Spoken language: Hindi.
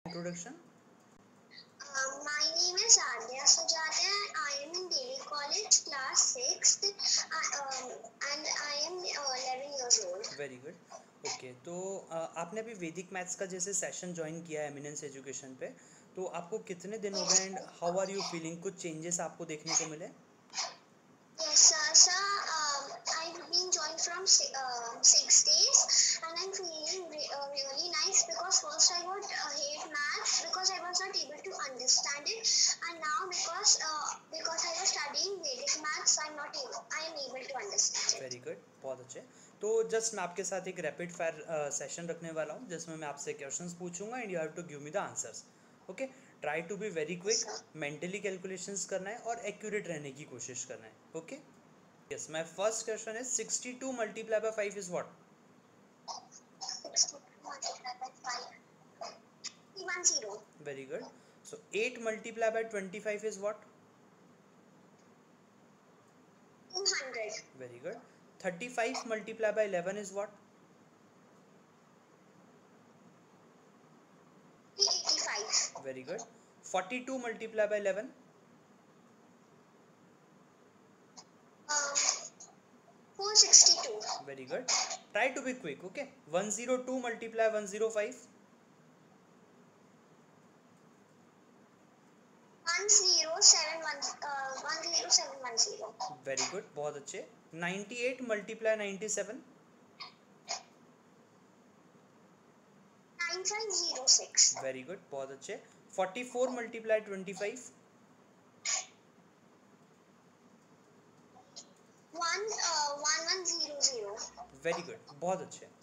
Introduction. My name is Adya Sujata. I am in Daily College, class 6th, and I am 11 years old. Very good. Okay, तो आपने अभी वैदिक मैथ्स का जैसे सेशन ज्वाइन किया है एमिनेंस एजुकेशन पे, तो आपको कितने दिन हो गए and how are you feeling? कुछ चेंजेस आपको देखने को मिले? Yes, sir. I've been joined from 6 days, and I'm feeling really nice because first I got hate maths because I was not able to understand it, and now because I was studying Vedic maths, I am able to understand it. Very good, बहुत अच्छे. तो जस्ट मैं आपके साथ एक रैपिड फायर सेशन रखने वाला हूँ जिसमें मैं आपसे क्वेश्चंस पूछूंगा and you have to give me the answers. Okay, try to be very quick. Mentally calculations करना है और एक्यूरेट रहने की कोशिश करना है. Okay, yes. My first question is 62 multiply by 5 is what? 62 multiplied by 5. 310. Very good. So 8 multiplied by 25 is what? 200. Very good. 35 multiplied by 11 is what? 385. Very good. 42 multiplied by 11? 462. Very good. Try to be quick, okay? 102 multiplied 105? 10710. Very good. बहुत अच्छे. 98 multiplied 97? 9506. Very good. बहुत अच्छे. 44 multiplied 25? 1100. Very good. बहुत अच्छे.